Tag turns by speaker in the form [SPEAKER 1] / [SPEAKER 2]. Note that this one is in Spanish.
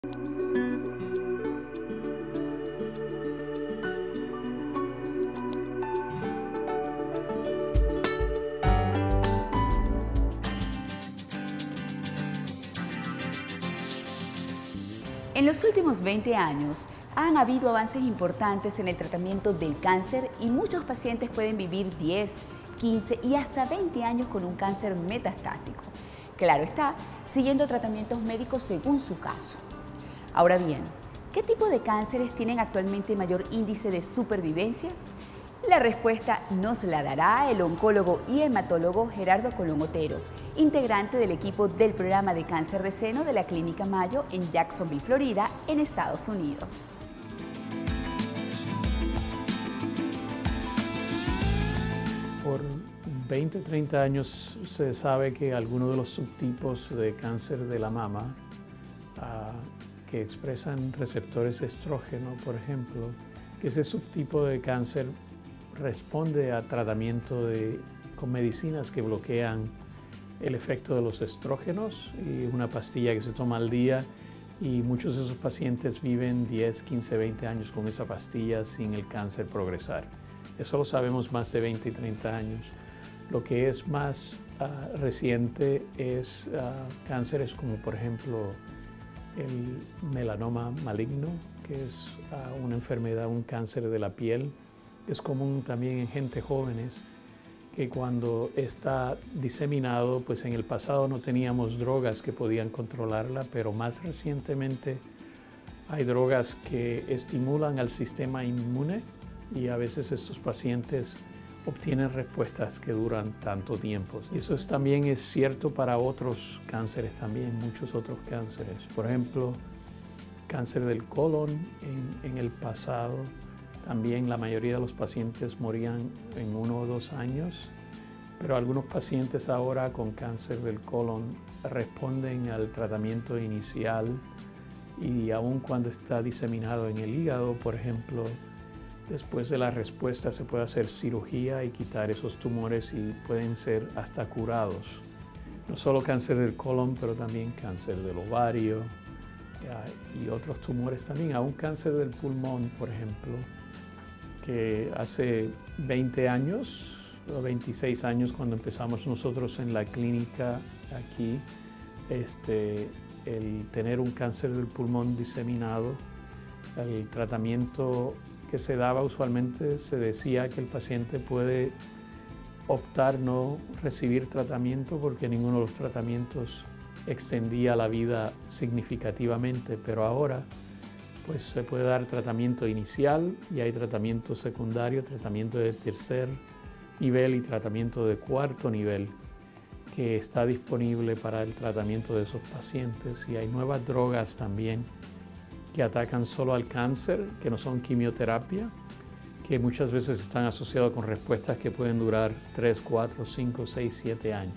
[SPEAKER 1] En los últimos 20 años han habido avances importantes en el tratamiento del cáncer y muchos pacientes pueden vivir 10, 15 y hasta 20 años con un cáncer metastásico. Claro está, siguiendo tratamientos médicos según su caso. Ahora bien, ¿qué tipo de cánceres tienen actualmente mayor índice de supervivencia? La respuesta nos la dará el oncólogo y hematólogo Gerardo Colón Otero, integrante del equipo del programa de cáncer de seno de la Clínica Mayo en Jacksonville, Florida, en Estados Unidos.
[SPEAKER 2] Por 20, 30 años se sabe que algunos de los subtipos de cáncer de la mama que expresan receptores de estrógeno, por ejemplo, que ese subtipo de cáncer responde a tratamiento con medicinas que bloquean el efecto de los estrógenos y una pastilla que se toma al día, y muchos de esos pacientes viven 10, 15, 20 años con esa pastilla sin el cáncer progresar. Eso lo sabemos más de 20 y 30 años. Lo que es más reciente es cánceres como por ejemplo el melanoma maligno, que es una enfermedad, un cáncer de la piel. Es común también en gente jóvenes, que cuando está diseminado, pues en el pasado no teníamos drogas que podían controlarla, pero más recientemente hay drogas que estimulan al sistema inmune y a veces estos pacientes obtienen respuestas que duran tanto tiempo. Y eso también es cierto para otros cánceres también, muchos otros cánceres. Por ejemplo, cáncer del colon en el pasado. También la mayoría de los pacientes morían en 1 o 2 años, pero algunos pacientes ahora con cáncer del colon responden al tratamiento inicial y aun cuando está diseminado en el hígado, por ejemplo, después de la respuesta se puede hacer cirugía y quitar esos tumores y pueden ser hasta curados. No solo cáncer del colon, pero también cáncer del ovario y otros tumores también, aún cáncer del pulmón, por ejemplo, que hace 20 años o 26 años cuando empezamos nosotros en la clínica aquí, el tener un cáncer del pulmón diseminado, el tratamiento que se daba usualmente se decía que el paciente puede optar no recibir tratamiento porque ninguno de los tratamientos extendía la vida significativamente, pero ahora pues se puede dar tratamiento inicial y hay tratamiento secundario, tratamiento de tercer nivel y tratamiento de cuarto nivel que está disponible para el tratamiento de esos pacientes, y hay nuevas drogas también que atacan solo al cáncer, que no son quimioterapia, que muchas veces están asociados con respuestas que pueden durar 3, 4, 5, 6, 7 años.